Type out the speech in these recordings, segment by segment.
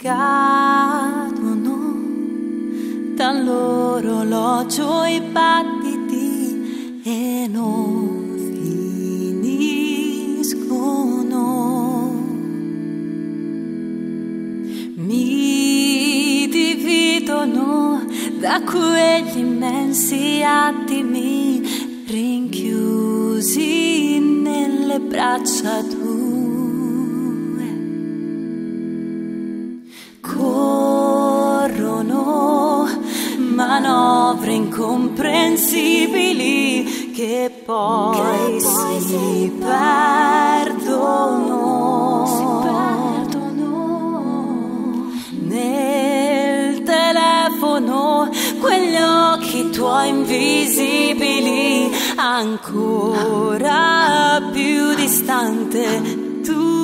cadono dall'orologio i battiti e non finiscono. Mi dividono da quegli immensi attimi rinchiusi nelle braccia tue. Corrono manovre incomprensibili che poi si perdono. Nel telefono quegli occhi tuoi invisibili, ancora più distante tu.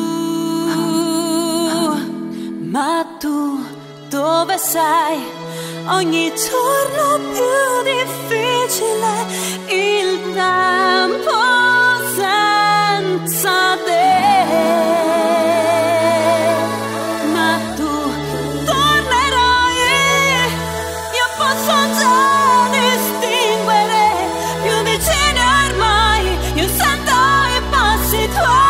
Ma tu dove sei? Ogni giorno più difficile il tempo senza te. Ma tu tornerai, io posso già distinguere più vicini ormai, io sento i passi tuoi.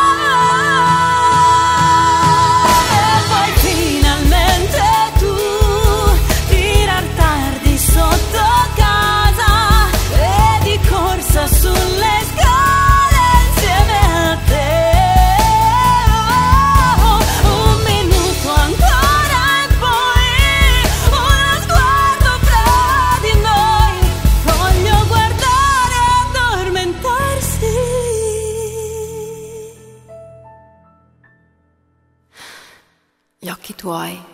Gli occhi tuoi